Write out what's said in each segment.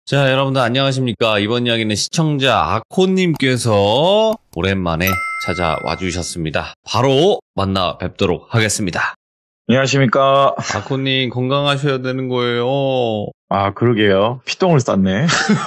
자, 여러분들 안녕하십니까? 이번 이야기는 시청자 아코님께서 오랜만에 찾아와 주셨습니다. 바로 만나 뵙도록 하겠습니다. 안녕하십니까. 아코님 건강하셔야 되는 거예요. 아, 그러게요. 피똥을 쌌네.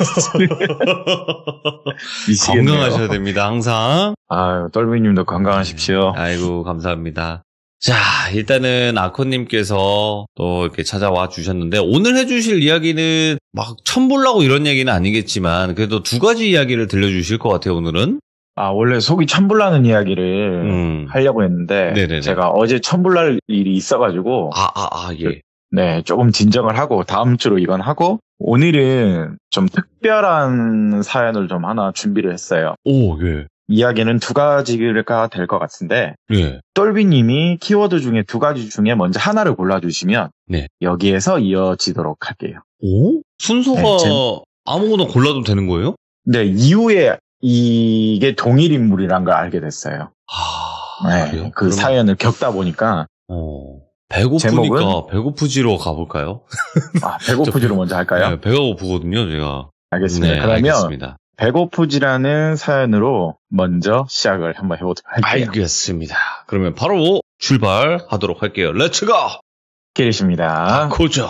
미치겠네요. 건강하셔야 됩니다, 항상. 아유, 똘비님도 건강하십시오. 아이고, 감사합니다. 자, 일단은 아코님께서 또 이렇게 찾아와 주셨는데, 오늘 해주실 이야기는 막 천불나고 이런 얘기는 아니겠지만, 그래도 두 가지 이야기를 들려주실 것 같아요, 오늘은. 아, 원래 속이 천불나는 이야기를 하려고 했는데, 네네네. 제가 어제 천불날 일이 있어가지고, 예. 네, 조금 진정을 하고, 다음 주로 이건 하고, 오늘은 좀 특별한 사연을 좀 하나 준비를 했어요. 오, 예. 이야기는 두 가지가 될 것 같은데, 예. 똘비님이 키워드 중에 두 가지 중에 먼저 하나를 골라주시면, 네. 여기에서 이어지도록 할게요. 오? 순서가 네, 아무거나 골라도 되는 거예요? 네, 이후에 이게 동일 인물이란 걸 알게 됐어요. 네, 그래요? 그 사연을 겪다 보니까. 배고프니까 제목은? 배고프지로 가볼까요? 아, 배고프지로 먼저 할까요? 네, 배가 고프거든요, 제가. 알겠습니다. 네, 그러면 알겠습니다. 배고프지라는 사연으로 먼저 시작을 한번 해보도록 할게요. 알겠습니다. 그러면 바로 출발하도록 할게요. 렛츠고! 기리십니다. 고죠.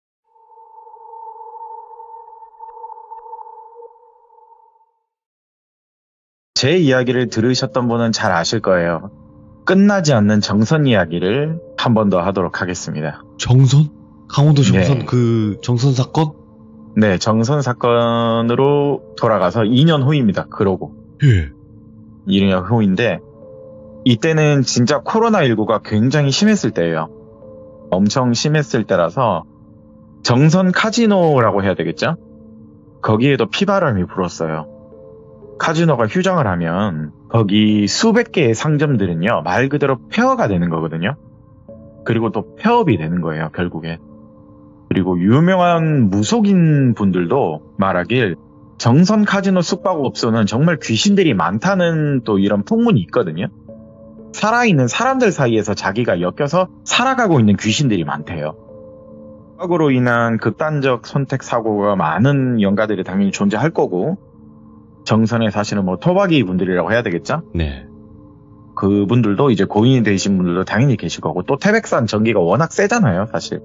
제 이야기를 들으셨던 분은 잘 아실 거예요. 끝나지 않는 정선 이야기를 한 번 더 하도록 하겠습니다. 정선? 강원도 정선? 네. 그 정선 사건? 네, 정선 사건으로 돌아가서 2년 후입니다. 그러고. 예. 2년 후인데, 이때는 진짜 코로나19가 굉장히 심했을 때예요. 엄청 심했을 때라서 정선 카지노라고 해야 되겠죠? 거기에도 피바람이 불었어요. 카지노가 휴장을 하면 거기 수백 개의 상점들은요, 말 그대로 폐허가 되는 거거든요. 그리고 또 폐업이 되는 거예요, 결국에. 그리고 유명한 무속인 분들도 말하길 정선 카지노 숙박업소는 정말 귀신들이 많다는 또 이런 풍문이 있거든요. 살아있는 사람들 사이에서 자기가 엮여서 살아가고 있는 귀신들이 많대요. 숙박으로 인한 극단적 선택 사고가 많은 영가들이 당연히 존재할 거고, 정선에 사시는 뭐 토박이 분들이라고 해야 되겠죠? 네. 그분들도 이제 고인이 되신 분들도 당연히 계실 거고, 또 태백산 전기가 워낙 세잖아요, 사실.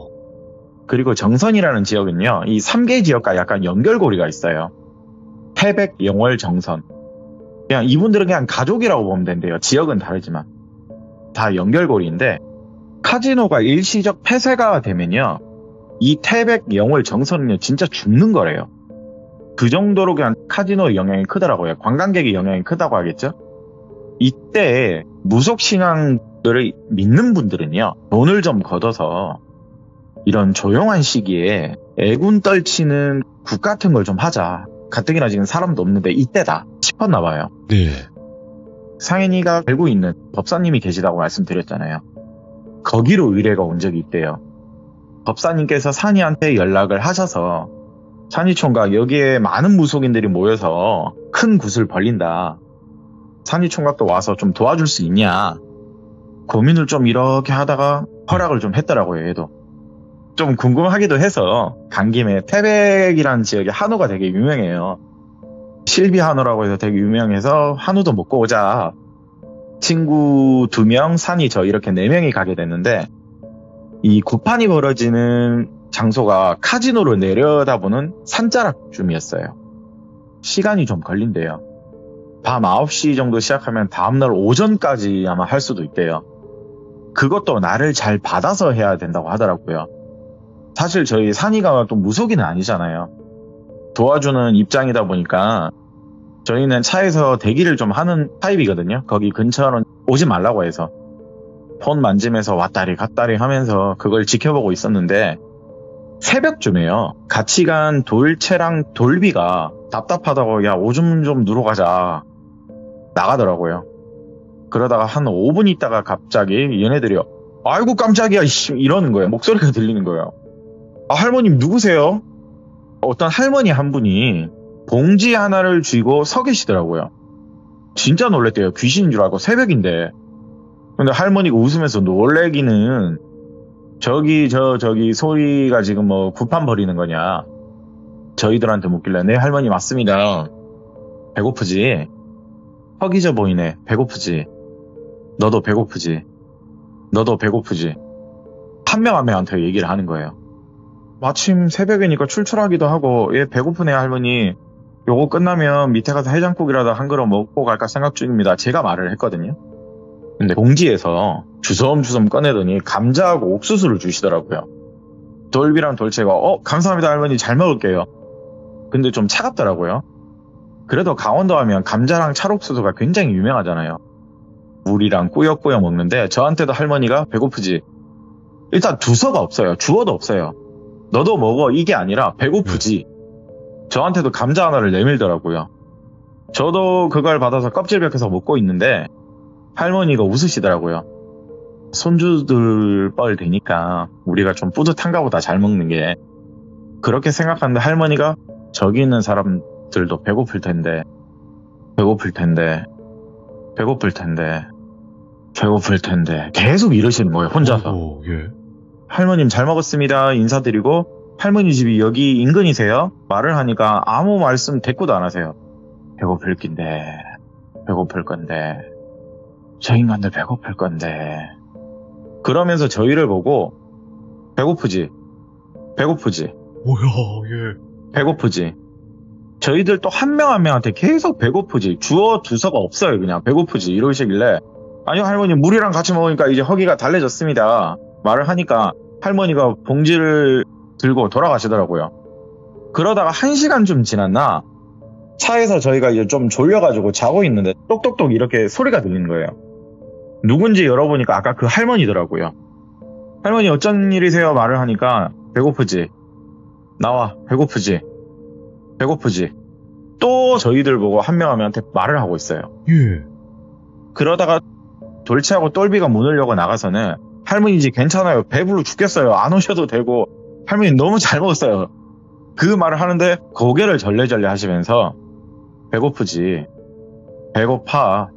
그리고 정선이라는 지역은요, 이 3개 지역과 약간 연결고리가 있어요. 태백, 영월, 정선. 그냥 이분들은 그냥 가족이라고 보면 된대요. 지역은 다르지만. 다 연결고리인데, 카지노가 일시적 폐쇄가 되면요, 이 태백, 영월, 정선은요, 진짜 죽는 거래요. 그 정도로 그냥 카지노의 영향이 크더라고요. 관광객의 영향이 크다고 하겠죠? 이때 무속신앙들을 믿는 분들은요, 돈을 좀 걷어서 이런 조용한 시기에 애군 떨치는 국 같은 걸 좀 하자. 가뜩이나 지금 사람도 없는데 이때다 싶었나 봐요. 네. 상현이가 알고 있는 법사님이 계시다고 말씀드렸잖아요. 거기로 의뢰가 온 적이 있대요. 법사님께서 산이한테 연락을 하셔서, 산이총각, 여기에 많은 무속인들이 모여서 큰 굿을 벌린다. 산이총각도 와서 좀 도와줄 수 있냐. 고민을 좀 이렇게 하다가 허락을 좀 했더라고요, 얘도. 좀 궁금하기도 해서 간 김에 태백이라는 지역에 한우가 되게 유명해요. 실비 한우라고 해서 되게 유명해서 한우도 먹고 오자. 친구 2명, 산이 저 이렇게 4명이 가게 됐는데, 이 굿판이 벌어지는 장소가 카지노로 내려다보는 산자락쯤이었어요. 시간이 좀 걸린대요. 밤 9시 정도 시작하면 다음날 오전까지 아마 할 수도 있대요. 그것도 나를 잘 받아서 해야 된다고 하더라고요. 사실 저희 산이가 또 무속인은 아니잖아요. 도와주는 입장이다 보니까 저희는 차에서 대기를 좀 하는 타입이거든요. 거기 근처는 오지 말라고 해서 폰 만지면서 왔다리 갔다리 하면서 그걸 지켜보고 있었는데, 새벽쯤에요, 같이 간 돌채랑 돌비가 답답하다고 야 오줌 좀 누러 가자 나가더라고요. 그러다가 한 5분 있다가 갑자기 얘네들이 아이고 깜짝이야 이러는 거예요. 목소리가 들리는 거예요. 아, 할머님 누구세요? 어떤 할머니 한 분이 봉지 하나를 쥐고 서 계시더라고요. 진짜 놀랬대요. 귀신인 줄 알고, 새벽인데. 근데 할머니가 웃으면서 놀래기는, 저기 소리가 지금 뭐 구판 버리는 거냐. 저희들한테 묻길래 네 할머니 맞습니다. 배고프지? 허기져 보이네. 배고프지? 너도 배고프지? 너도 배고프지? 한 명 한 명한테 얘기를 하는 거예요. 마침 새벽이니까 출출하기도 하고 얘 배고프네요 할머니. 요거 끝나면 밑에 가서 해장국이라도 한 그릇 먹고 갈까 생각 중입니다. 제가 말을 했거든요. 근데 봉지에서 주섬주섬 꺼내더니 감자하고 옥수수를 주시더라고요. 돌비랑 돌체가 감사합니다 할머니 잘 먹을게요. 근데 좀 차갑더라고요. 그래도 강원도 하면 감자랑 찰옥수수가 굉장히 유명하잖아요. 물이랑 꾸역꾸역 먹는데 저한테도 할머니가 배고프지? 일단 두서가 없어요. 주어도 없어요. 너도 먹어 이게 아니라 배고프지? 저한테도 감자 하나를 내밀더라고요. 저도 그걸 받아서 껍질 벗겨서 먹고 있는데 할머니가 웃으시더라고요. 손주들 뻘 되니까 우리가 좀 뿌듯한가 보다 잘 먹는 게. 그렇게 생각하는데 할머니가 저기 있는 사람들도 배고플 텐데 계속 이러시는 거예요 혼자서. 예. 할머님 잘 먹었습니다 인사드리고 할머니 집이 여기 인근이세요? 말을 하니까 아무 말씀 대꾸도 안 하세요. 배고플 건데 저 인간들 배고플 건데 그러면서 저희를 보고 배고프지? 뭐야, 예. 배고프지? 저희들 또 한 명 한 명한테 계속 배고프지 주어 두서가 없어요. 그냥 배고프지 이러시길래 아니요 할머니 물이랑 같이 먹으니까 이제 허기가 달래졌습니다 말을 하니까 할머니가 봉지를 들고 돌아가시더라고요. 그러다가 1시간 좀 지났나 차에서 저희가 이제 좀 졸려가지고 자고 있는데 똑똑똑 이렇게 소리가 들리는 거예요. 누군지 열어보니까 아까 그 할머니더라고요. 할머니 어쩐 일이세요 말을 하니까 배고프지? 나와 배고프지? 또 저희들 보고 한 명 한 명한테 말을 하고 있어요. 예. 그러다가 돌체하고 똘비가 문을 열고 나가서는 할머니 집 괜찮아요. 배불러 죽겠어요. 안 오셔도 되고 할머니 너무 잘 먹었어요. 그 말을 하는데 고개를 절레절레 하시면서 배고프지? 배고파.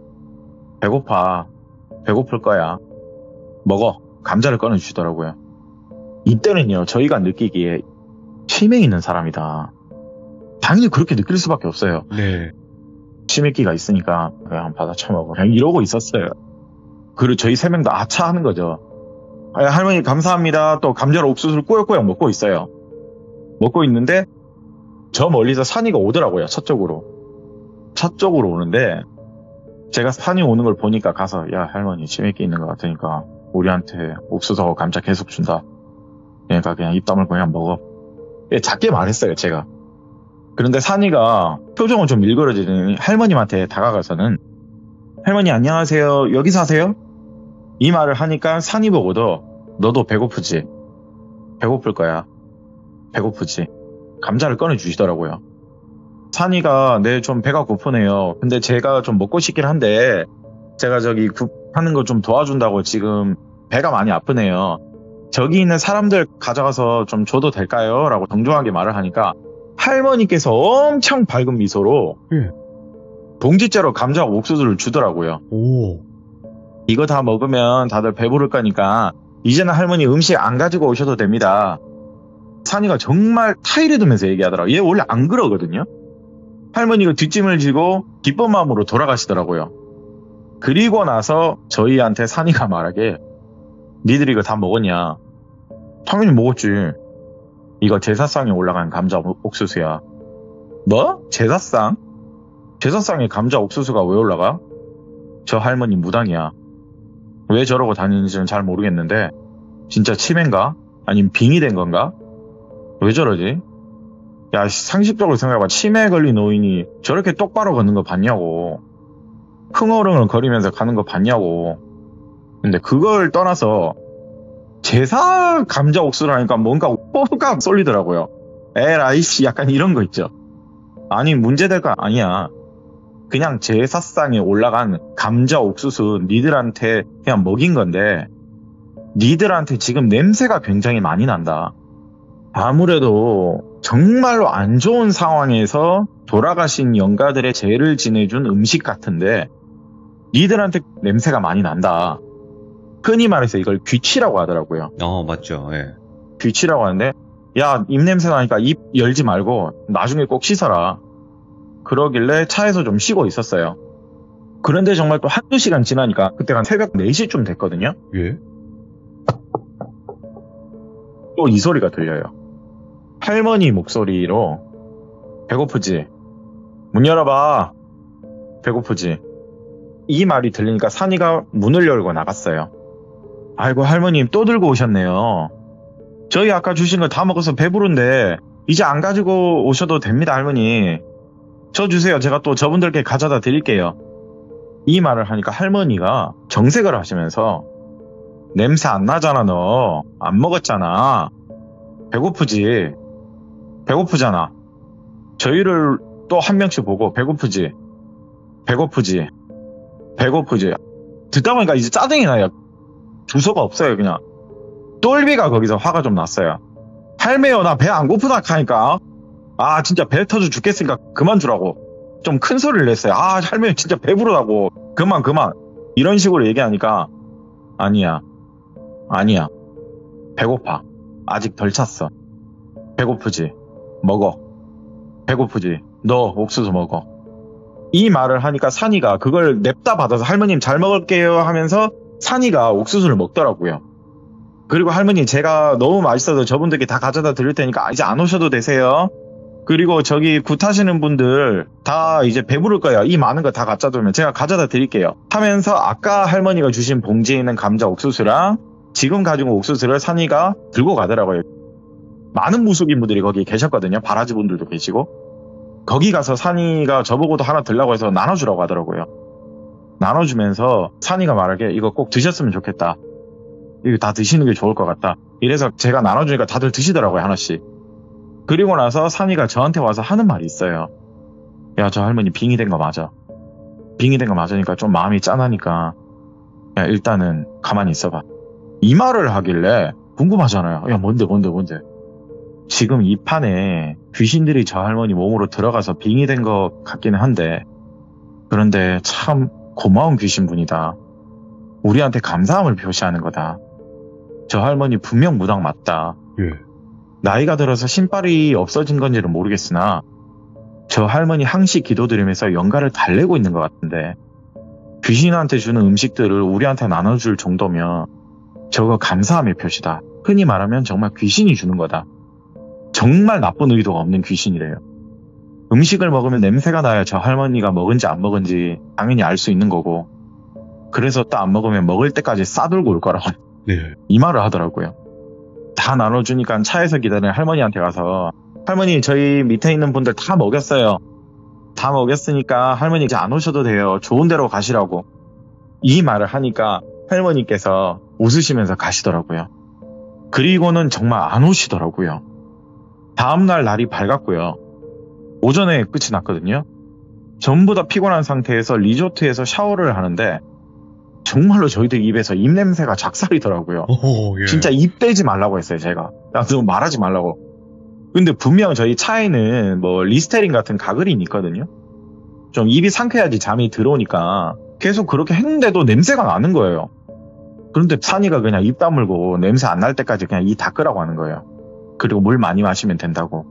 배고플 거야. 먹어. 감자를 꺼내주시더라고요. 이때는요 저희가 느끼기에 치매 있는 사람이다. 당연히 그렇게 느낄 수밖에 없어요. 네. 치매기가 있으니까 그냥 받아 처먹어. 그냥 이러고 있었어요. 그리고 저희 3명 다 아차 하는 거죠. 할머니 감사합니다. 또 감자로 옥수수를 꾸역꾸역 먹고 있어요. 먹고 있는데 저 멀리서 산이가 오더라고요. 첫 쪽으로 오는데 제가 산이 오는 걸 보니까 가서 야 할머니 치매기 있는 것 같으니까 우리한테 옥수수하고 감자 계속 준다. 그러니까 그냥 입 다물고 그냥 먹어. 작게 말했어요 제가. 그런데 산이가 표정은 좀 일그러지더니 할머님한테 다가가서는 할머니 안녕하세요. 여기 사세요? 이 말을 하니까 산이 보고도 너도 배고프지? 배고플 거야. 배고프지? 감자를 꺼내주시더라고요. 산이가 네 좀 배가 고프네요. 근데 제가 좀 먹고 싶긴 한데 제가 저기 하는 거 좀 도와준다고 지금 배가 많이 아프네요. 저기 있는 사람들 가져가서 좀 줘도 될까요? 라고 정중하게 말을 하니까 할머니께서 엄청 밝은 미소로 봉지째로 감자와 옥수수를 주더라고요. 오. 이거 다 먹으면 다들 배부를 거니까 이제는 할머니 음식 안 가지고 오셔도 됩니다. 산이가 정말 타이를 두면서 얘기하더라고요. 얘 원래 안 그러거든요. 할머니가 뒷짐을 지고 기쁜 마음으로 돌아가시더라고요. 그리고 나서 저희한테 산이가 말하게 니들이 이거 다 먹었냐? 당연히 먹었지. 이거 제사상에 올라간 감자 옥수수야. 뭐? 제사상? 제사상에 감자 옥수수가 왜 올라가? 저 할머니 무당이야. 왜 저러고 다니는지는 잘 모르겠는데 진짜 치매인가? 아니면 빙이 된 건가? 왜 저러지? 야 상식적으로 생각해봐. 치매에 걸린 노인이 저렇게 똑바로 걷는 거 봤냐고. 흥얼흥얼 거리면서 가는 거 봤냐고. 근데 그걸 떠나서 제사 감자 옥수수라니까 뭔가 뽀가 쏠리더라고요. 에라이씨 약간 이런 거 있죠. 아니 문제될 거 아니야. 그냥 제사상에 올라간 감자 옥수수 니들한테 그냥 먹인 건데 니들한테 지금 냄새가 굉장히 많이 난다. 아무래도 정말로 안 좋은 상황에서 돌아가신 영가들의 죄를 지내준 음식 같은데 니들한테 냄새가 많이 난다. 흔히 말해서 이걸 귀치라고 하더라고요. 맞죠. 예. 귀치라고 하는데 야, 입냄새 나니까 입 열지 말고 나중에 꼭 씻어라. 그러길래 차에서 좀 쉬고 있었어요. 그런데 정말 또 한두 시간 지나니까 그때가 한 새벽 4시쯤 됐거든요. 예? 또 이 소리가 들려요. 할머니 목소리로 배고프지? 문 열어봐. 배고프지? 이 말이 들리니까 산이가 문을 열고 나갔어요. 아이고 할머님 또 들고 오셨네요. 저희 아까 주신 거 다 먹어서 배부른데 이제 안 가지고 오셔도 됩니다 할머니. 저 주세요. 제가 또 저분들께 가져다 드릴게요. 이 말을 하니까 할머니가 정색을 하시면서 냄새 안 나잖아 너. 안 먹었잖아. 배고프지? 배고프잖아. 저희를 또 한 명씩 보고 배고프지? 배고프지? 배고프지? 듣다 보니까 이제 짜증이 나요. 주소가 없어요 그냥. 똘비가 거기서 화가 좀 났어요. 할매요 나 배 안 고프다 하니까 아 진짜 배 터져 죽겠으니까 그만 주라고 좀 큰 소리를 냈어요. 아 할매 진짜 배부르다고 그만 이런 식으로 얘기하니까 아니야 배고파 아직 덜 찼어. 배고프지? 먹어. 배고프지? 너 옥수수 먹어. 이 말을 하니까 산이가 그걸 냅다 받아서 할머님 잘 먹을게요 하면서 산이가 옥수수를 먹더라고요. 그리고 할머니 제가 너무 맛있어서 저분들께 다 가져다 드릴 테니까 이제 안 오셔도 되세요. 그리고 저기 굿하시는 분들 다 이제 배부를 거예요. 이 많은 거 다 갖다 두면 제가 가져다 드릴게요 하면서 아까 할머니가 주신 봉지에 있는 감자 옥수수랑 지금 가지고 옥수수를 산이가 들고 가더라고요. 많은 무속인 분들이 거기 계셨거든요. 바라지 분들도 계시고. 거기 가서 산이가 저보고도 하나 들라고 해서 나눠주라고 하더라고요. 나눠주면서 산이가 말하게 이거 꼭 드셨으면 좋겠다. 이거 다 드시는 게 좋을 것 같다. 이래서 제가 나눠주니까 다들 드시더라고요 하나씩. 그리고 나서 산이가 저한테 와서 하는 말이 있어요. 야 저 할머니 빙의 된 거 맞아. 빙의 된 거 맞으니까 좀 마음이 짠하니까 야 일단은 가만히 있어봐. 이 말을 하길래 궁금하잖아요. 야 뭔데 지금 이 판에 귀신들이 저 할머니 몸으로 들어가서 빙의 된 것 같기는 한데 그런데 참 고마운 귀신분이다. 우리한테 감사함을 표시하는 거다. 저 할머니 분명 무당 맞다. 예. 나이가 들어서 신발이 없어진 건지는 모르겠으나 저 할머니 항시 기도드리면서 영가를 달래고 있는 것 같은데 귀신한테 주는 음식들을 우리한테 나눠줄 정도면 저거 감사함의 표시다. 흔히 말하면 정말 귀신이 주는 거다. 정말 나쁜 의도가 없는 귀신이래요. 음식을 먹으면 냄새가 나야 저 할머니가 먹은지 안 먹은지 당연히 알 수 있는 거고 그래서 또 안 먹으면 먹을 때까지 싸들고 올 거라고 네. 이 말을 하더라고요. 다 나눠주니까 차에서 기다리는 할머니한테 가서 할머니 저희 밑에 있는 분들 다 먹였어요. 다 먹였으니까 할머니 이제 안 오셔도 돼요. 좋은 데로 가시라고 이 말을 하니까 할머니께서 웃으시면서 가시더라고요. 그리고는 정말 안 오시더라고요. 다음날 날이 밝았고요. 오전에 끝이 났거든요. 전부 다 피곤한 상태에서 리조트에서 샤워를 하는데 정말로 저희들 입에서 입냄새가 작살이더라고요. 오, 예. 진짜 입 대지 말라고 했어요 제가. 너무 말하지 말라고. 근데 분명 저희 차에는 뭐 리스테린 같은 가글이 있거든요. 좀 입이 상쾌해야지 잠이 들어오니까 계속 그렇게 했는데도 냄새가 나는 거예요. 그런데 산이가 그냥 입 다물고 냄새 안 날 때까지 그냥 이 닦으라고 하는 거예요. 그리고 물 많이 마시면 된다고.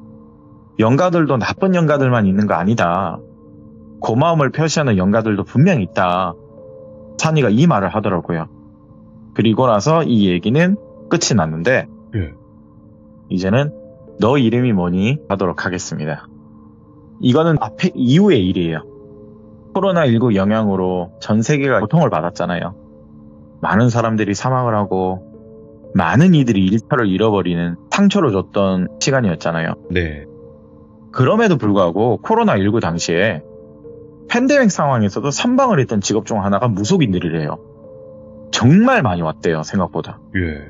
영가들도 나쁜 영가들만 있는 거 아니다. 고마움을 표시하는 영가들도 분명히 있다. 산이가 이 말을 하더라고요. 그리고 나서 이 얘기는 끝이 났는데 예. 이제는 너 이름이 뭐니? 하도록 하겠습니다. 이거는 앞에 이후의 일이에요. 코로나19 영향으로 전 세계가 고통을 받았잖아요. 많은 사람들이 사망을 하고 많은 이들이 일터를 잃어버리는 상처를 줬던 시간이었잖아요. 네. 그럼에도 불구하고 코로나19 당시에 팬데믹 상황에서도 선방을 했던 직업 중 하나가 무속인들이래요. 정말 많이 왔대요, 생각보다. 예.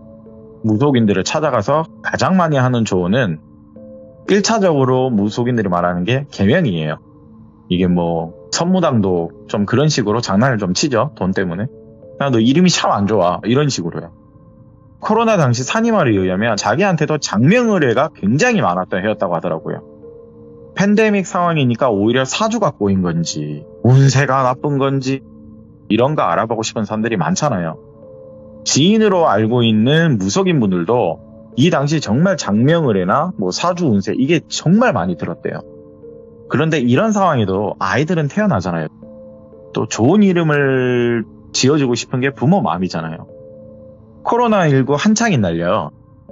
무속인들을 찾아가서 가장 많이 하는 조언은 1차적으로 무속인들이 말하는 게 계명이에요. 이게 뭐 선무당도 좀 그런 식으로 장난을 좀 치죠. 돈 때문에. 야, 너 이름이 참 안 좋아. 이런 식으로요. 코로나 당시 산이 말에 의하면 자기한테도 장명의뢰가 굉장히 많았던 해였다고 하더라고요. 팬데믹 상황이니까 오히려 사주가 꼬인 건지 운세가 나쁜 건지 이런 거 알아보고 싶은 사람들이 많잖아요. 지인으로 알고 있는 무속인 분들도 이 당시 정말 장명을해나 뭐 사주운세 이게 정말 많이 들었대요. 그런데 이런 상황에도 아이들은 태어나잖아요. 또 좋은 이름을 지어주고 싶은 게 부모 마음이잖아요. 코로나19 한창인 날요.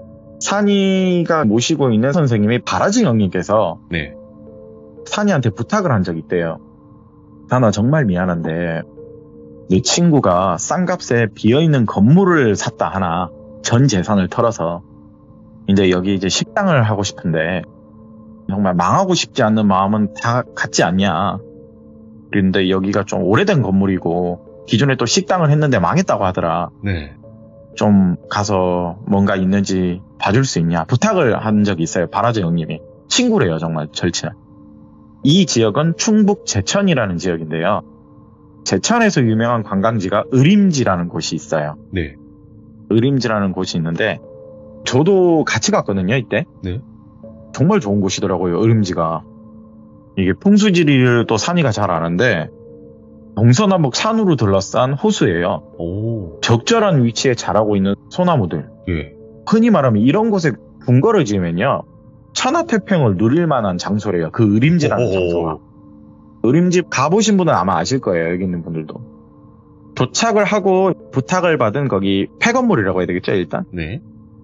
산이가 모시고 있는 선생님이 바라지 형님께서 네. 산이한테 부탁을 한 적이 있대요. 산아 정말 미안한데 내 친구가 싼 값에 비어있는 건물을 샀다 하나 전 재산을 털어서 이제 여기 이제 식당을 하고 싶은데 정말 망하고 싶지 않는 마음은 다 같지 않냐. 그런데 여기가 좀 오래된 건물이고 기존에 또 식당을 했는데 망했다고 하더라. 네. 좀 가서 뭔가 있는지 봐줄 수 있냐 부탁을 한 적이 있어요. 바라지 형님이. 친구래요. 정말 절친한. 이 지역은 충북 제천이라는 지역인데요. 제천에서 유명한 관광지가 의림지라는 곳이 있어요. 네. 의림지라는 곳이 있는데 저도 같이 갔거든요. 이때. 네. 정말 좋은 곳이더라고요. 의림지가. 이게 풍수지리를 또 산이가 잘 아는데 동서남북 산으로 둘러싼 호수예요. 오. 적절한 위치에 자라고 있는 소나무들. 예. 흔히 말하면 이런 곳에 궁궐을 지으면요. 천하태평을 누릴 만한 장소래요. 그 의림지라는 장소가. 의림집 가보신 분은 아마 아실 거예요. 여기 있는 분들도. 도착을 하고 부탁을 받은 거기 폐건물이라고 해야 되겠죠. 일단. 네.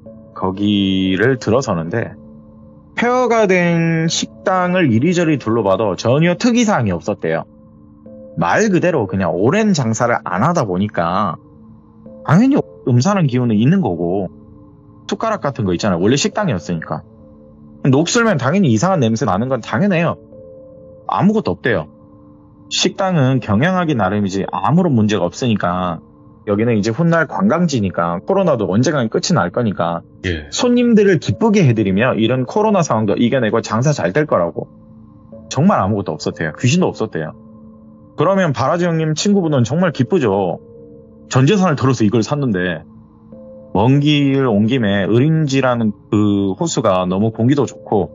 거기를 들어서는데 폐허가 된 식당을 이리저리 둘러봐도 전혀 특이사항이 없었대요. 말 그대로 그냥 오랜 장사를 안 하다 보니까 당연히 음산한 기운은 있는 거고 숟가락 같은 거 있잖아요. 원래 식당이었으니까. 녹슬면 당연히 이상한 냄새 나는 건 당연해요. 아무것도 없대요. 식당은 경영하기 나름이지 아무런 문제가 없으니까 여기는 이제 훗날 관광지니까 코로나도 언젠간 끝이 날 거니까 예. 손님들을 기쁘게 해드리며 이런 코로나 상황도 이겨내고 장사 잘 될 거라고. 정말 아무것도 없었대요. 귀신도 없었대요. 그러면 바라지 형님 친구분은 정말 기쁘죠. 전 재산을 들어서 이걸 샀는데 먼 길 온 김에 의림지라는 그 호수가 너무 공기도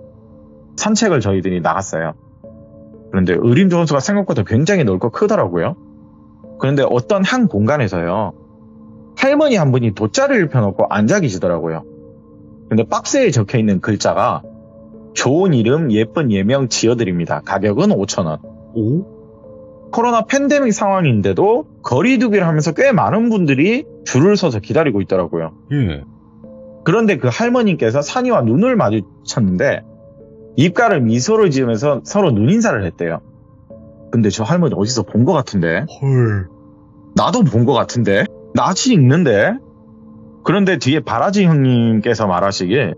좋고 산책을 저희들이 나갔어요. 그런데 의림지 호수가 생각보다 굉장히 넓고 크더라고요. 그런데 어떤 한 공간에서요. 할머니 한 분이 돗자리를 펴놓고 앉아 계시더라고요. 근데 박스에 적혀있는 글자가 좋은 이름 예쁜 예명 지어드립니다. 가격은 5,000원. 오? 코로나 팬데믹 상황인데도 거리두기를 하면서 꽤 많은 분들이 줄을 서서 기다리고 있더라고요. 예. 그런데 그 할머니께서 산이와 눈을 마주쳤는데 입가를 미소를 지으면서 서로 눈인사를 했대요. 근데 저 할머니 어디서 본 것 같은데? 헐. 나도 본 것 같은데? 낯이 익는데? 그런데 뒤에 바라지 형님께서 말하시길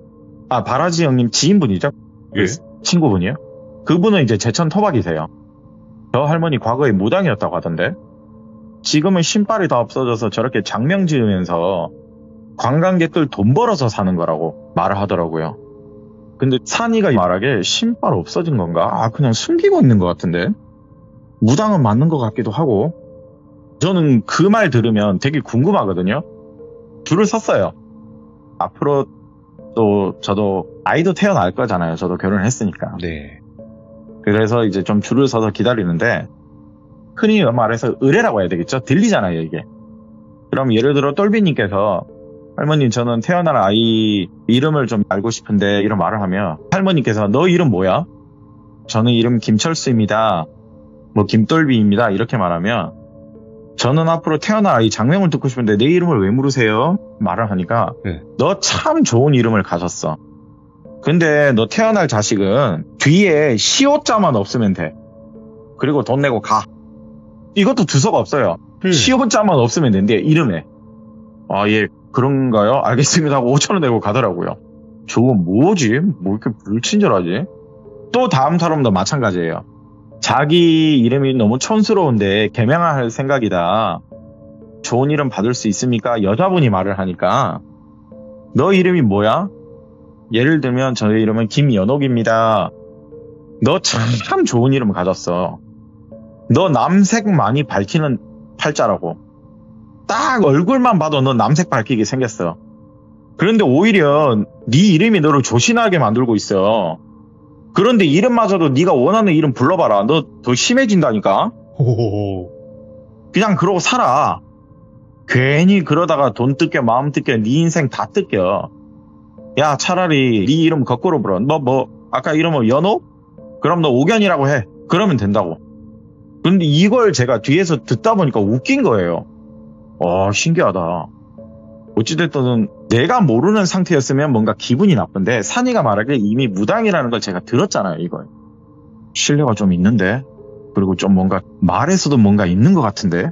바라지 형님 지인분이죠? 예. 친구분이요? 그분은 이제 제천 토박이세요. 저 할머니 과거에 무당이었다고 하던데 지금은 신발이 다 없어져서 저렇게 장명 지으면서 관광객들 돈 벌어서 사는 거라고 말을 하더라고요. 근데 산이가 말하기에 신발 없어진 건가? 그냥 숨기고 있는 것 같은데 무당은 맞는 것 같기도 하고 저는 그 말 들으면 되게 궁금하거든요. 줄을 섰어요. 앞으로 또 저도 아이도 태어날 거잖아요. 저도 결혼을 했으니까. 네. 그래서 이제 좀 줄을 서서 기다리는데 흔히 말해서 의뢰라고 해야 되겠죠? 들리잖아요, 이게. 그럼 예를 들어 똘비님께서 할머니 저는 태어날 아이 이름을 좀 알고 싶은데 이런 말을 하면 할머니께서 너 이름 뭐야? 저는 이름 김철수입니다. 뭐 김똘비입니다. 이렇게 말하면 저는 앞으로 태어날 아이 장명을 듣고 싶은데 내 이름을 왜 물으세요? 말을 하니까 네. 너 참 좋은 이름을 가졌어. 근데 너 태어날 자식은 뒤에 시옷자만 없으면 돼. 그리고 돈 내고 가. 이것도 두서가 없어요. 시옷자만 없으면 된대, 이름에. 예, 그런가요? 알겠습니다 하고 5,000원 내고 가더라고요. 저거 뭐지? 뭐 이렇게 불친절하지? 또 다음 사람도 마찬가지예요. 자기 이름이 너무 촌스러운데 개명할 생각이다. 좋은 이름 받을 수 있습니까? 여자분이 말을 하니까 너 이름이 뭐야? 예를 들면 저의 이름은 김연옥입니다. 너 참 좋은 이름 가졌어. 너 남색 많이 밝히는 팔자라고. 딱 얼굴만 봐도 너 남색 밝히게 생겼어. 그런데 오히려 네 이름이 너를 조신하게 만들고 있어. 그런데 이름마저도 네가 원하는 이름 불러봐라. 너 더 심해진다니까. 호호호. 그냥 그러고 살아. 괜히 그러다가 돈 뜯겨 마음 뜯겨 네 인생 다 뜯겨. 야, 차라리 네 이름 거꾸로 불어. 아까 이름 뭐 연호? 그럼 너 옥연이라고 해. 그러면 된다고. 근데 이걸 제가 뒤에서 듣다 보니까 웃긴 거예요. 신기하다. 어찌됐든 내가 모르는 상태였으면 뭔가 기분이 나쁜데 산이가 말하기에 이미 무당이라는 걸 제가 들었잖아요, 이걸. 신뢰가 좀 있는데? 그리고 좀 뭔가 말에서도 뭔가 있는 것 같은데?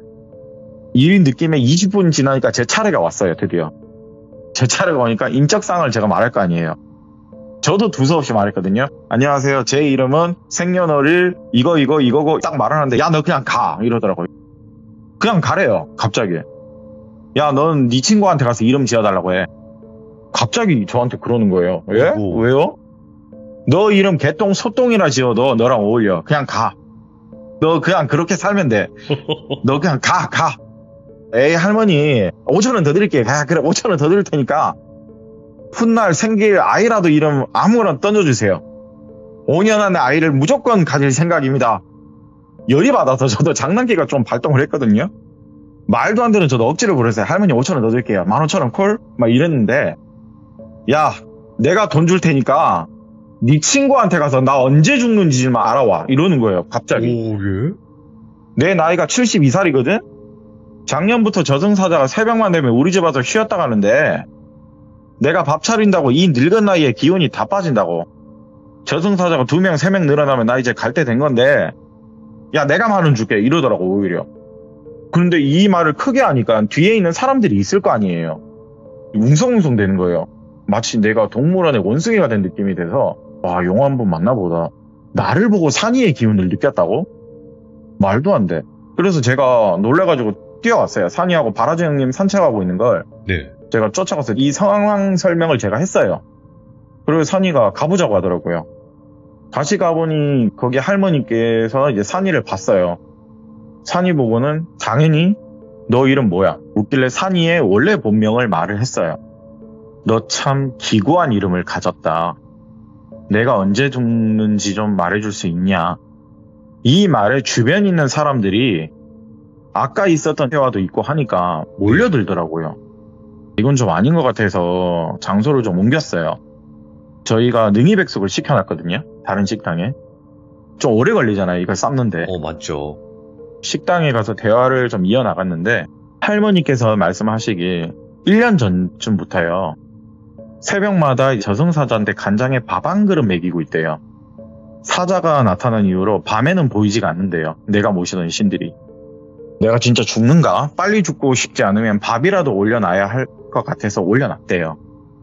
이 느낌에 20분 지나니까 제 차례가 왔어요, 드디어. 제 차례가 오니까 인적사항을 제가 말할 거 아니에요. 저도 두서없이 말했거든요. 안녕하세요. 제 이름은 생년월일 이거고 딱 말하는데 야, 너 그냥 가 이러더라고요. 그냥 가래요, 갑자기. 야, 넌 네 친구한테 가서 이름 지어달라고 해. 갑자기 저한테 그러는 거예요. 예? 왜요? 너 이름 개똥 소똥이라 지어도 너랑 어울려. 그냥 가. 너 그냥 그렇게 살면 돼. 너 그냥 가. 에이, 할머니 5,000원 더 드릴게. 그래, 5,000원 더 드릴 테니까 훗날 생길 아이라도 이름 아무거나 던져주세요. 5년 안에 아이를 무조건 가질 생각입니다. 열이 받아서 저도 장난기가 좀 발동을 했거든요. 말도 안 되는 저도 억지로 부르세요. 할머니 5,000원 더 드릴게요. 15,000원 콜? 막 이랬는데, 야, 내가 돈 줄 테니까 네 친구한테 가서 나 언제 죽는지만 알아와. 이러는 거예요, 갑자기. 오, 예? 내 나이가 72살이거든? 작년부터 저승사자가 새벽만 되면 우리 집 와서 쉬었다 가는데 내가 밥 차린다고 이 늙은 나이에 기운이 다 빠진다고. 저승사자가 2명, 3명 늘어나면 나 이제 갈 때 된 건데, 야, 내가 10,000원 줄게. 이러더라고, 오히려. 그런데 이 말을 크게 하니까 뒤에 있는 사람들이 있을 거 아니에요. 웅성웅성 되는 거예요. 마치 내가 동물원의 원숭이가 된 느낌이 돼서, 와, 용화 한번 만나보다. 나를 보고 산이의 기운을 느꼈다고? 말도 안 돼. 그래서 제가 놀래가지고 뛰어왔어요. 산이하고 바라지 형님 산책하고 있는 걸. 네. 제가 쫓아가서 이 상황 설명을 제가 했어요. 그리고 산이가 가보자고 하더라고요. 다시 가보니 거기 할머니께서 이제 산이를 봤어요. 산이 보고는 당연히 너 이름 뭐야? 묻길래 산이의 원래 본명을 말을 했어요. 너 참 기구한 이름을 가졌다. 내가 언제 죽는지 좀 말해줄 수 있냐? 이 말에 주변에 있는 사람들이 아까 있었던 대화도 있고 하니까 몰려들더라고요. 이건 좀 아닌 것 같아서 장소를 좀 옮겼어요. 저희가 능이백숙을 시켜놨거든요. 다른 식당에. 좀 오래 걸리잖아요, 이걸 삶는데. 맞죠. 식당에 가서 대화를 좀 이어나갔는데 할머니께서 말씀하시길 1년 전쯤부터요. 새벽마다 저승사자한테 간장에 밥 한 그릇 먹이고 있대요. 사자가 나타난 이후로 밤에는 보이지가 않는데요. 내가 모시던 신들이. 내가 진짜 죽는가? 빨리 죽고 싶지 않으면 밥이라도 올려놔야 할 것 같아서 올려놨대요.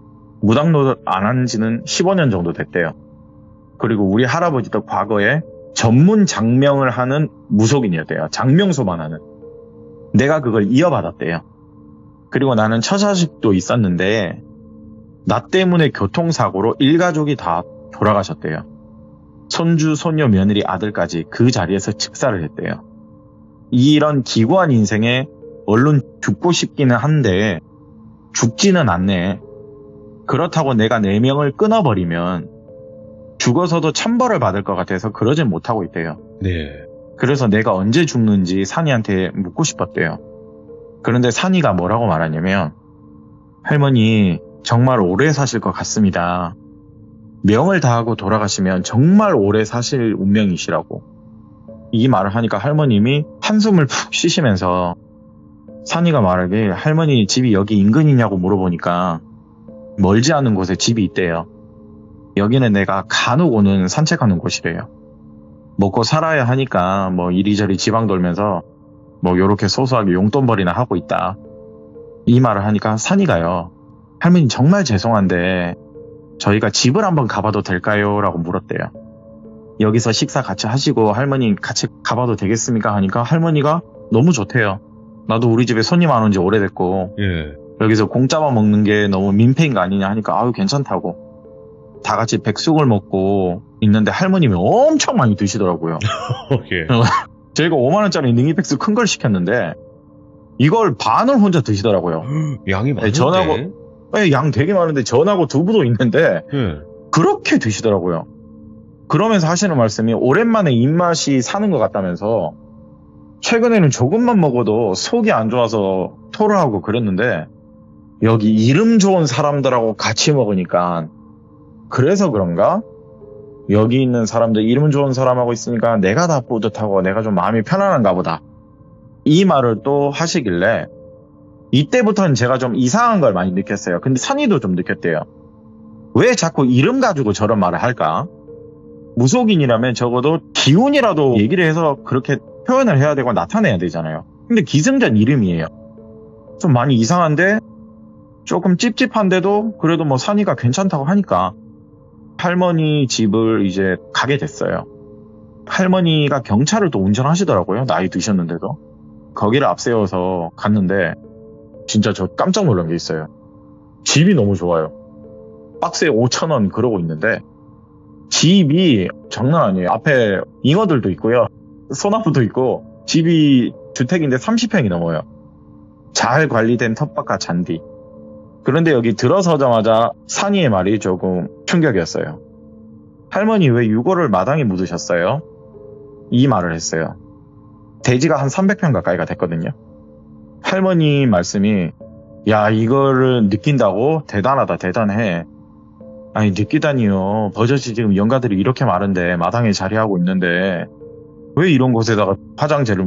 무당노릇 안 한 지는 15년 정도 됐대요. 그리고 우리 할아버지도 과거에 전문 장명을 하는 무속인이었대요. 장명소만 하는. 내가 그걸 이어받았대요. 그리고 나는 처자식도 있었는데 나 때문에 교통사고로 일가족이 다 돌아가셨대요. 손주, 손녀, 며느리, 아들까지 그 자리에서 즉사를 했대요. 이런 기구한 인생에 얼른 죽고 싶기는 한데 죽지는 않네. 그렇다고 내가 내 명을 끊어버리면 죽어서도 천벌을 받을 것 같아서 그러진 못하고 있대요. 네. 그래서 내가 언제 죽는지 산이한테 묻고 싶었대요. 그런데 산이가 뭐라고 말하냐면, 할머니 정말 오래 사실 것 같습니다. 명을 다하고 돌아가시면 정말 오래 사실 운명이시라고. 이 말을 하니까 할머님이 한숨을 푹 쉬시면서 산이가 말하길 할머니 집이 여기 인근이냐고 물어보니까 멀지 않은 곳에 집이 있대요. 여기는 내가 간혹 오는 산책하는 곳이래요. 먹고 살아야 하니까 뭐 이리저리 지방 돌면서 뭐 요렇게 소소하게 용돈벌이나 하고 있다. 이 말을 하니까 산이가요. 할머니 정말 죄송한데 저희가 집을 한번 가봐도 될까요? 라고 물었대요. 여기서 식사 같이 하시고 할머니 같이 가봐도 되겠습니까? 하니까 할머니가 너무 좋대요. 나도 우리 집에 손님 안 온 지 오래됐고 예. 여기서 공짜만 먹는 게 너무 민폐인 거 아니냐 하니까 아유 괜찮다고. 다 같이 백숙을 먹고 있는데 할머님이 엄청 많이 드시더라고요. 예. 저희가 5만원짜리 능이백숙 큰 걸 시켰는데 이걸 반을 혼자 드시더라고요. 양이 많은데? 네, 양 되게 많은데 전하고 두부도 있는데 예. 그렇게 드시더라고요. 그러면서 하시는 말씀이 오랜만에 입맛이 사는 것 같다면서 최근에는 조금만 먹어도 속이 안 좋아서 토를 하고 그랬는데 여기 이름 좋은 사람들하고 같이 먹으니까 그래서 그런가? 여기 있는 사람들 이름 좋은 사람하고 있으니까 내가 다 뿌듯하고 내가 좀 마음이 편안한가 보다. 이 말을 또 하시길래 이때부터는 제가 좀 이상한 걸 많이 느꼈어요. 근데 산이도 좀 느꼈대요. 왜 자꾸 이름 가지고 저런 말을 할까? 무속인이라면 적어도 기운이라도 얘기를 해서 그렇게 표현을 해야 되고 나타내야 되잖아요. 근데 기승전 이름이에요. 좀 많이 이상한데 조금 찝찝한데도 그래도 뭐 산이가 괜찮다고 하니까 할머니 집을 이제 가게 됐어요. 할머니가 경차를 또 운전하시더라고요. 나이 드셨는데도. 거기를 앞세워서 갔는데 진짜 저 깜짝 놀란 게 있어요. 집이 너무 좋아요. 박스에 5,000원 그러고 있는데 집이 장난 아니에요. 앞에 잉어들도 있고요. 소나무도 있고 집이 주택인데 30평이 넘어요. 잘 관리된 텃밭과 잔디. 그런데 여기 들어서자마자 산이의 말이 조금 충격이었어요. 할머니 왜 유골을 마당에 묻으셨어요? 이 말을 했어요. 대지가 한 300평 가까이가 됐거든요. 할머니 말씀이 야 이거를 느낀다고? 대단하다 대단해. 아니 느끼다니요. 버젓이 지금 영가들이 이렇게 많은데 마당에 자리하고 있는데 왜 이런 곳에다가 화장재를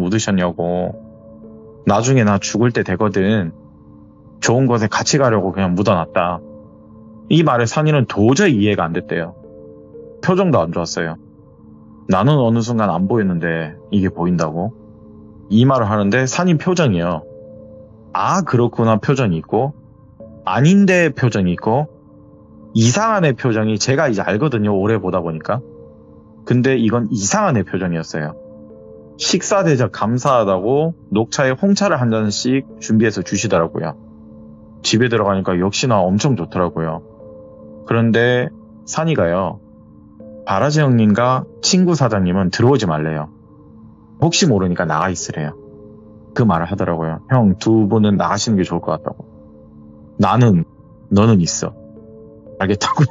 묻으셨냐고. 나중에 나 죽을 때 되거든. 좋은 곳에 같이 가려고 그냥 묻어놨다. 이 말에 산이는 도저히 이해가 안 됐대요. 표정도 안 좋았어요. 나는 어느 순간 안 보였는데 이게 보인다고? 이 말을 하는데 산이 표정이요. 아 그렇구나 표정이 있고 아닌데 표정이 있고 이상한 애 표정이 제가 이제 알거든요. 오래 보다 보니까. 근데 이건 이상한 애 표정이었어요. 식사 대접 감사하다고 녹차에 홍차를 한 잔씩 준비해서 주시더라고요. 집에 들어가니까 역시나 엄청 좋더라고요. 그런데 산이가요. 바라지 형님과 친구 사장님은 들어오지 말래요. 혹시 모르니까 나가 있으래요. 그 말을 하더라고요. 형, 두 분은 나가시는 게 좋을 것 같다고. 나는, 너는 있어. 알겠다고.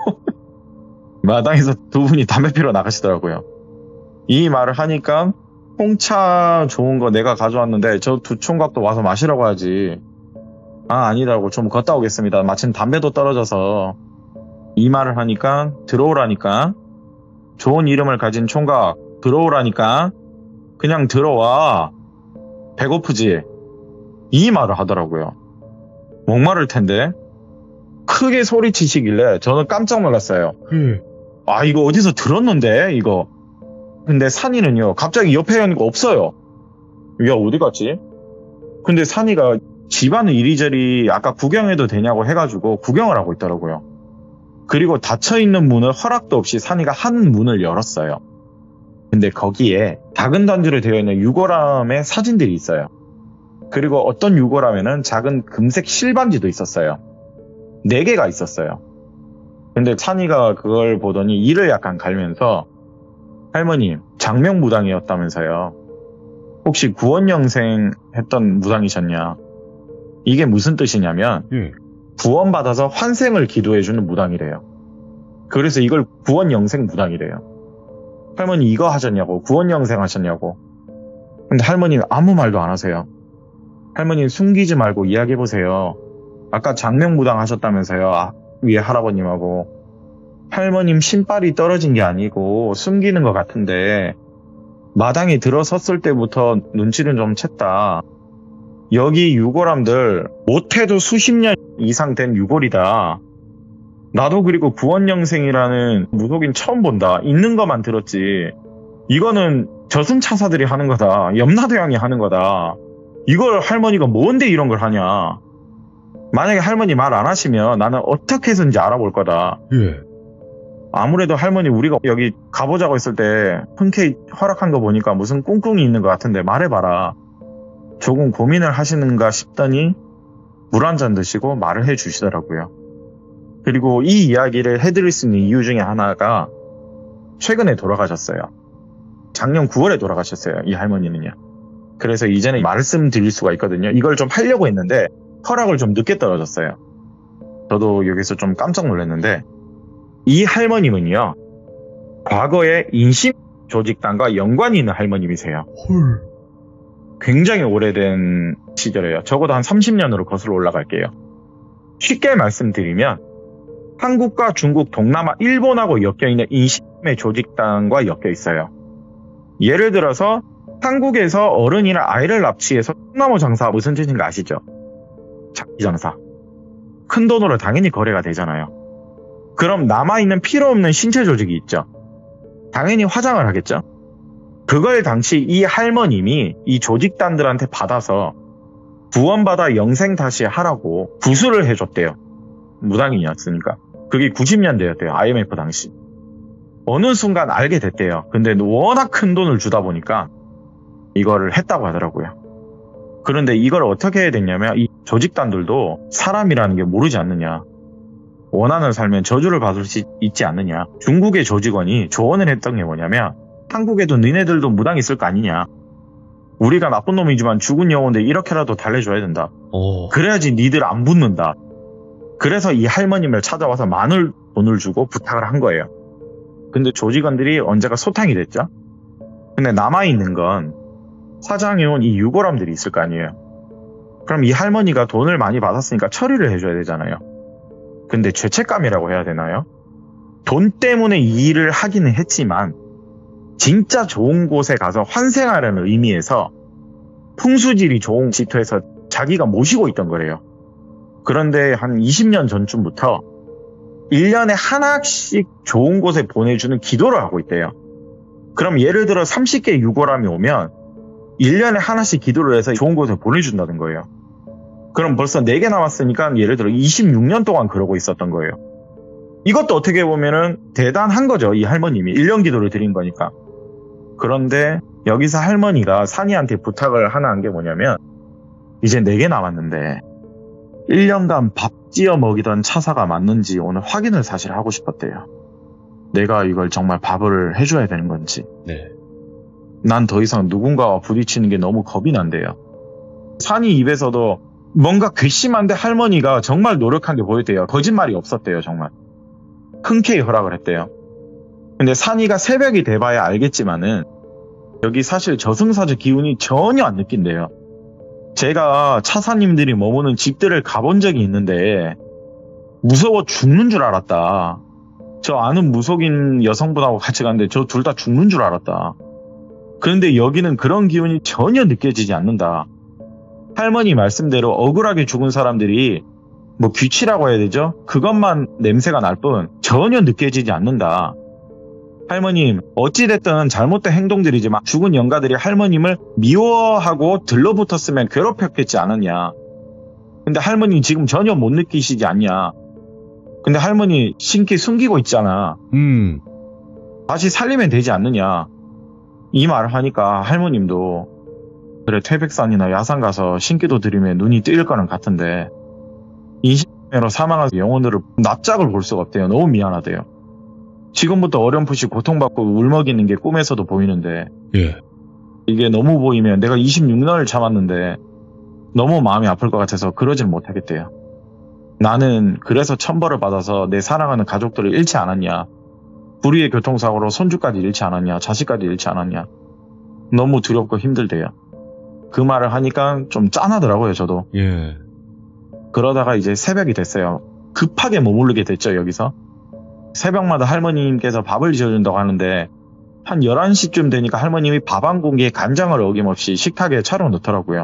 마당에서 두 분이 담배 피러 나가시더라고요. 이 말을 하니까 홍차 좋은 거 내가 가져왔는데 저 두 총각도 와서 마시라고 하지. 아 아니라고 좀 걷다 오겠습니다. 마침 담배도 떨어져서. 이 말을 하니까 들어오라니까. 좋은 이름을 가진 총각 들어오라니까. 그냥 들어와. 배고프지? 이 말을 하더라고요. 목마를 텐데. 크게 소리치시길래 저는 깜짝 놀랐어요. 아 이거 어디서 들었는데 이거. 근데 산이는요 갑자기 옆에 하니까 없어요. 야 어디 갔지? 근데 산이가 집안을 이리저리 아까 구경해도 되냐고 해가지고 구경을 하고 있더라고요. 그리고 닫혀있는 문을 허락도 없이 산이가 한 문을 열었어요. 근데 거기에 작은 단지로 되어 있는 유골함의 사진들이 있어요. 그리고 어떤 유골함에는 작은 금색 실반지도 있었어요. 4개가 있었어요. 근데 산이가 그걸 보더니 이를 약간 갈면서 할머님 장명무당이었다면서요. 혹시 구원영생 했던 무당이셨냐? 이게 무슨 뜻이냐면 구원받아서 환생을 기도해주는 무당이래요. 그래서 이걸 구원영생 무당이래요. 할머니 이거 하셨냐고. 구원영생 하셨냐고. 근데 할머니는 아무 말도 안 하세요. 할머니 숨기지 말고 이야기해보세요. 아까 장명무당 하셨다면서요. 위에 할아버님하고. 할머님 신발이 떨어진 게 아니고 숨기는 것 같은데 마당에 들어섰을 때부터 눈치를 좀 챘다. 여기 유골함들 못해도 수십 년 이상 된 유골이다. 나도 그리고 구원영생이라는 무속인 처음 본다. 있는 것만 들었지. 이거는 저승차사들이 하는 거다. 염라대왕이 하는 거다. 이걸 할머니가 뭔데 이런 걸 하냐. 만약에 할머니 말 안 하시면 나는 어떻게 해서인지 알아볼 거다. 아무래도 할머니 우리가 여기 가보자고 했을 때 흔쾌히 허락한 거 보니까 무슨 꿍꿍이 있는 것 같은데 말해봐라. 조금 고민을 하시는가 싶더니 물 한 잔 드시고 말을 해주시더라고요. 그리고 이 이야기를 해드릴 수 있는 이유 중에 하나가 최근에 돌아가셨어요. 작년 9월에 돌아가셨어요. 이 할머니는요. 그래서 이제는 말씀드릴 수가 있거든요. 이걸 좀 하려고 했는데 허락을 좀 늦게 떨어졌어요. 저도 여기서 좀 깜짝 놀랐는데 이 할머님은요. 과거에 인심조직단과 연관이 있는 할머님이세요. 헐. 굉장히 오래된 시절이에요. 적어도 한 30년으로 거슬러 올라갈게요. 쉽게 말씀드리면 한국과 중국, 동남아, 일본하고 엮여있는 인신의 조직단과 엮여 있어요. 예를 들어서 한국에서 어른이나 아이를 납치해서 소나무 장사 무슨 뜻인가 아시죠? 장기 장사. 큰 돈으로 당연히 거래가 되잖아요. 그럼 남아있는 필요 없는 신체 조직이 있죠. 당연히 화장을 하겠죠. 그걸 당시 이 할머님이 이 조직단들한테 받아서 구원받아 영생 다시 하라고 구술을 해줬대요. 무당이었으니까. 그게 90년대였대요. IMF 당시. 어느 순간 알게 됐대요. 근데 워낙 큰 돈을 주다 보니까 이거를 했다고 하더라고요. 그런데 이걸 어떻게 해야 되냐면 이 조직단들도 사람이라는 게 모르지 않느냐. 원하는 살면 저주를 받을 수 있지 않느냐. 중국의 조직원이 조언을 했던 게 뭐냐면 한국에도 너네들도 무당 있을 거 아니냐. 우리가 나쁜 놈이지만 죽은 영혼인데 이렇게라도 달래줘야 된다. 그래야지 니들 안 붙는다. 그래서 이 할머님을 찾아와서 많은 돈을 주고 부탁을 한 거예요. 근데 조직원들이 언제가 소탕이 됐죠? 근데 남아있는 건 화장해온 이 유골함들이 있을 거 아니에요. 그럼 이 할머니가 돈을 많이 받았으니까 처리를 해줘야 되잖아요. 근데 죄책감이라고 해야 되나요? 돈 때문에 이 일을 하기는 했지만 진짜 좋은 곳에 가서 환생하라는 의미에서 풍수질이 좋은 지토에서 자기가 모시고 있던 거래요. 그런데 한 20년 전쯤부터 1년에 하나씩 좋은 곳에 보내주는 기도를 하고 있대요. 그럼 예를 들어 30개 유골함이 오면 1년에 하나씩 기도를 해서 좋은 곳에 보내준다는 거예요. 그럼 벌써 4개 남았으니까 예를 들어 26년 동안 그러고 있었던 거예요. 이것도 어떻게 보면은 대단한 거죠. 이 할머님이 1년 기도를 드린 거니까. 그런데 여기서 할머니가 산이한테 부탁을 하나 한 게 뭐냐면 이제 4개 남았는데 1년간 밥 찌어 먹이던 차사가 맞는지 오늘 확인을 사실 하고 싶었대요. 내가 이걸 정말 밥을 해줘야 되는 건지. 네. 난 더 이상 누군가와 부딪히는 게 너무 겁이 난대요. 산이 입에서도 뭔가 괘씸한데 할머니가 정말 노력한 게 보였대요. 거짓말이 없었대요. 정말. 흔쾌히 허락을 했대요. 근데 산이가 새벽이 돼봐야 알겠지만은 여기 사실 저승사자 기운이 전혀 안 느낀대요. 제가 차사님들이 머무는 집들을 가본 적이 있는데 무서워 죽는 줄 알았다. 저 아는 무속인 여성분하고 같이 갔는데 저 둘 다 죽는 줄 알았다. 그런데 여기는 그런 기운이 전혀 느껴지지 않는다. 할머니 말씀대로 억울하게 죽은 사람들이 뭐 귀치라고 해야 되죠? 그것만 냄새가 날 뿐 전혀 느껴지지 않는다. 할머님, 어찌됐든 잘못된 행동들이지만 죽은 영가들이 할머님을 미워하고 들러붙었으면 괴롭혔겠지 않았냐. 근데 할머니 지금 전혀 못 느끼시지 않냐. 근데 할머니 신기 숨기고 있잖아. 다시 살리면 되지 않느냐. 이 말을 하니까 할머님도 그래 태백산이나 야산 가서 신기도 드리면 눈이 뜨일 거는 같은데 인신매로 사망한 영혼들을 납작을 볼 수가 없대요. 너무 미안하대요. 지금부터 어렴풋이 고통받고 울먹이는 게 꿈에서도 보이는데 이게 너무 보이면 내가 26년을 참았는데 너무 마음이 아플 것 같아서 그러질 못하겠대요. 나는 그래서 천벌을 받아서 내 사랑하는 가족들을 잃지 않았냐. 불의의 교통사고로 손주까지 잃지 않았냐. 자식까지 잃지 않았냐. 너무 두렵고 힘들대요. 그 말을 하니까 좀 짠하더라고요. 저도. 그러다가 이제 새벽이 됐어요. 급하게 머무르게 됐죠. 여기서. 새벽마다 할머님께서 밥을 지어준다고 하는데 한 11시쯤 되니까 할머님이 밥 한 공기에 간장을 어김없이 식탁에 차려 놓더라고요.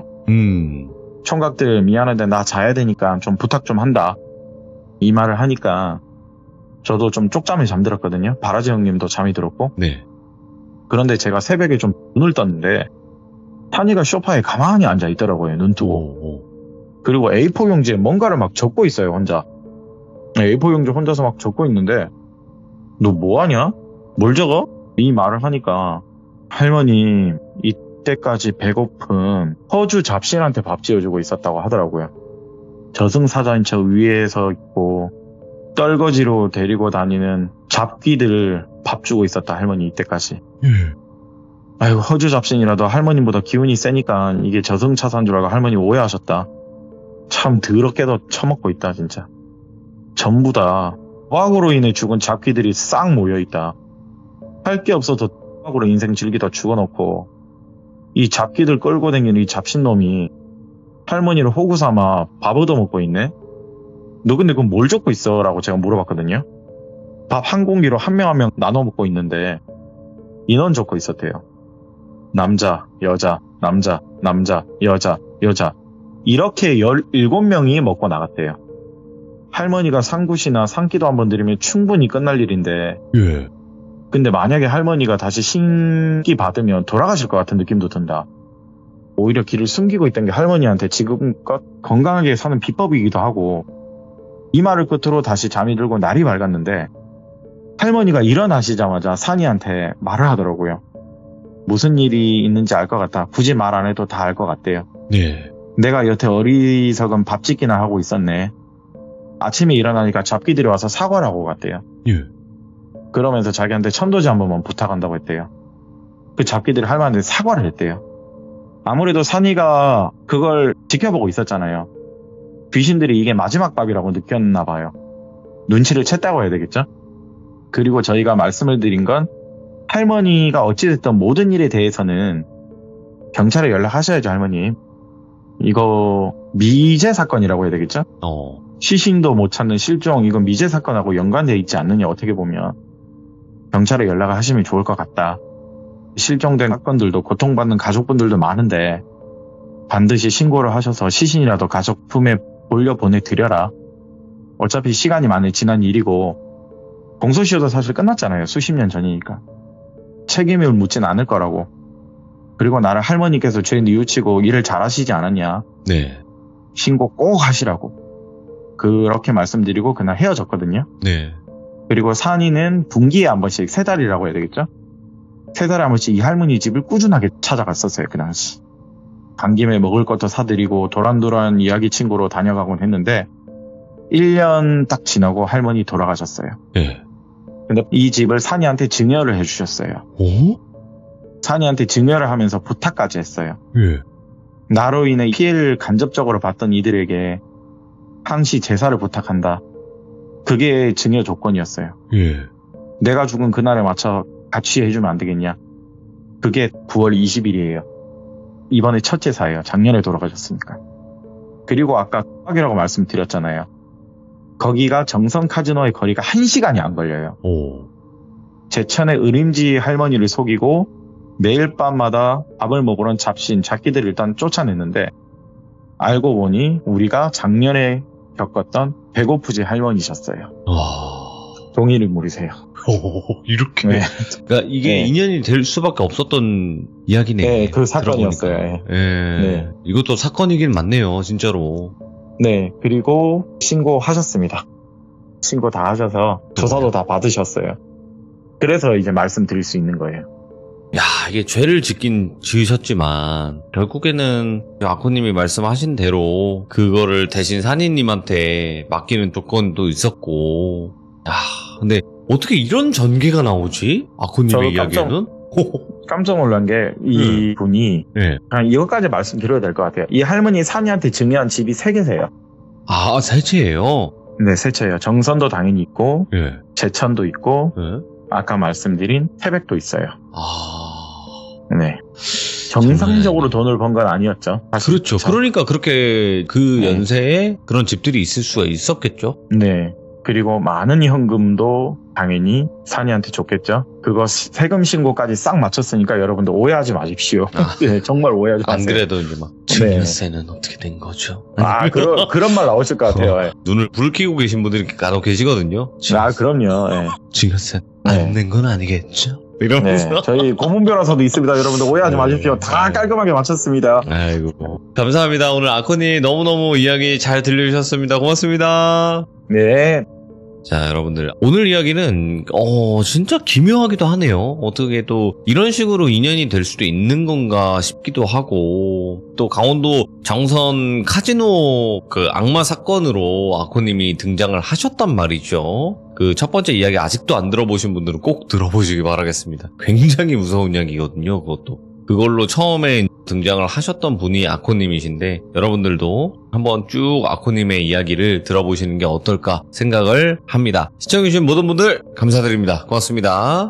총각들 미안한데 나 자야 되니까 좀 부탁 좀 한다. 이 말을 하니까 저도 좀 쪽잠에 잠들었거든요. 바라지 형님도 잠이 들었고. 네. 그런데 제가 새벽에 좀 눈을 떴는데 탄이가 소파에 가만히 앉아 있더라고요. 눈 뜨고. 그리고 A4 용지에 뭔가를 막 적고 있어요. 혼자. A4 용지 혼자서 막 적고 있는데 너 뭐하냐? 뭘 적어? 이 말을 하니까 할머님 이때까지 배고픈 허주 잡신한테 밥 지어주고 있었다고 하더라고요. 저승사자인 척 위에서 있고 떨거지로 데리고 다니는 잡귀들을 밥 주고 있었다. 할머니 이때까지. 아이고 허주 잡신이라도 할머님보다 기운이 세니까 이게 저승차사인 줄 알고 할머니 오해하셨다. 참 더럽게도 처먹고 있다 진짜. 전부 다 화학으로 인해 죽은 잡귀들이 싹 모여있다. 할 게 없어서 화학으로 인생 즐기다 죽어놓고 이 잡귀들 끌고 다니는 이 잡신놈이 할머니를 호구 삼아 밥 얻어먹고 있네. 너 근데 그럼 뭘 적고 있어? 라고 제가 물어봤거든요. 밥 한 공기로 한 명 한 명 나눠 먹고 있는데 인원 적고 있었대요. 남자, 여자, 남자, 남자, 여자, 여자. 이렇게 17명이 먹고 나갔대요. 할머니가 상굿이나 상기도 한번 드리면 충분히 끝날 일인데 예. 근데 만약에 할머니가 다시 신기 받으면 돌아가실 것 같은 느낌도 든다. 오히려 길을 숨기고 있던 게 할머니한테 지금껏 건강하게 사는 비법이기도 하고 이 말을 끝으로 다시 잠이 들고 날이 밝았는데 할머니가 일어나시자마자 산이한테 말을 하더라고요. 무슨 일이 있는지 알 것 같다. 굳이 말 안 해도 다 알 것 같대요. 네. 내가 여태 어리석은 밥 짓기나 하고 있었네. 아침에 일어나니까 잡기들이 와서 사과를 하고 갔대요. 예. 그러면서 자기한테 천도제 한 번만 부탁한다고 했대요. 그 잡기들이 할머니한테 사과를 했대요. 아무래도 산이가 그걸 지켜보고 있었잖아요. 귀신들이 이게 마지막 밥이라고 느꼈나 봐요. 눈치를 챘다고 해야 되겠죠? 그리고 저희가 말씀을 드린 건 할머니가 어찌됐든 모든 일에 대해서는 경찰에 연락하셔야죠, 할머님. 이거 미제 사건이라고 해야 되겠죠? 시신도 못 찾는 실종, 이건 미제 사건하고 연관되어 있지 않느냐, 어떻게 보면. 경찰에 연락을 하시면 좋을 것 같다. 실종된 사건들도 고통받는 가족분들도 많은데 반드시 신고를 하셔서 시신이라도 가족 품에 돌려보내드려라. 어차피 시간이 많이 지난 일이고 공소시효도 사실 끝났잖아요. 수십 년 전이니까. 책임을 묻진 않을 거라고. 그리고 나를 할머니께서 죄 뉘우치고 일을 잘하시지 않았냐. 네. 신고 꼭 하시라고. 그렇게 말씀드리고 그날 헤어졌거든요. 네. 그리고 산이는 분기에 한 번씩 3달이라고 해야 되겠죠? 3달에 한 번씩 이 할머니 집을 꾸준하게 찾아갔었어요. 그 당시. 간 김에 먹을 것도 사드리고 도란도란 이야기 친구로 다녀가곤 했는데 1년 딱 지나고 할머니 돌아가셨어요. 네. 근데 이 집을 산이한테 증여를 해주셨어요. 오? 산이한테 증여를 하면서 부탁까지 했어요. 예. 나로 인해 피해를 간접적으로 받던 이들에게 항시 제사를 부탁한다. 그게 증여 조건이었어요. 예. 내가 죽은 그날에 맞춰 같이 해주면 안 되겠냐. 그게 9월 20일이에요. 이번에 첫 제사예요. 작년에 돌아가셨으니까. 그리고 아까 이라고 말씀드렸잖아요. 거기가 정선 카지노의 거리가 1시간이 안 걸려요. 오. 제천의 의림지 할머니를 속이고 매일 밤마다 밥을 먹으러 잡신 잡기들을 일단 쫓아냈는데 알고 보니 우리가 작년에 겪었던 배고프지 할머니셨어요. 동일 인물이세요. 이렇게. 네. 그러니까 이게 네. 인연이 될 수밖에 없었던 이야기네. 네, 그 사건이었어요. 예. 네. 이것도 사건이긴 맞네요, 진짜로. 네, 그리고 신고하셨습니다. 신고 다 하셔서 조사도 다 받으셨어요. 그래서 이제 말씀드릴 수 있는 거예요. 야, 이게 죄를 짓긴 지으셨지만 결국에는 아코님이 말씀하신 대로 그거를 대신 산이님한테 맡기는 조건도 있었고. 야, 근데 어떻게 이런 전개가 나오지? 아코님의 이야기에는? 깜짝 놀란 게 이 분이 네. 그냥 이것까지 말씀드려야 될 것 같아요. 이 할머니 산이한테 증여한 집이 3개세요. 아, 세 채예요? 네, 3채예요. 정선도 당연히 있고 네. 제천도 있고 네. 아까 말씀드린 태백도 있어요. 네. 정말... 정상적으로 돈을 번 건 아니었죠. 그렇죠. 그러니까 그렇게 그 네. 연세에 그런 집들이 있을 수가 있었겠죠. 네. 그리고 많은 현금도 당연히 산이한테 줬겠죠. 그거 세금 신고까지 싹 마쳤으니까 여러분들 오해하지 마십시오. 네, 정말 오해하지 마세요. 안 그래도 이제 막 증여세는 어떻게 된 거죠? 그런 말 나오실 것 같아요. 눈을 불 켜고 계신 분들이 간혹 계시거든요. 그럼요. 네. 증여세 안 낸 건 아니겠죠? 이러면서. 네, 저희 고문 변호사도 있습니다. 여러분들 오해하지 마십시오. 다 깔끔하게 마쳤습니다. 아이고. 감사합니다. 오늘 아코님 너무너무 이야기 잘 들려주셨습니다. 고맙습니다. 네. 자, 여러분들. 오늘 이야기는, 진짜 기묘하기도 하네요. 어떻게 또 이런 식으로 인연이 될 수도 있는 건가 싶기도 하고, 또 강원도 정선 카지노 그 악마 사건으로 아코님이 등장을 하셨단 말이죠. 그 첫 번째 이야기 아직도 안 들어보신 분들은 꼭 들어보시기 바라겠습니다. 굉장히 무서운 이야기거든요, 그것도. 그걸로 처음에 등장을 하셨던 분이 아코님이신데 여러분들도 한번 쭉 아코님의 이야기를 들어보시는 게 어떨까 생각을 합니다. 시청해주신 모든 분들 감사드립니다. 고맙습니다.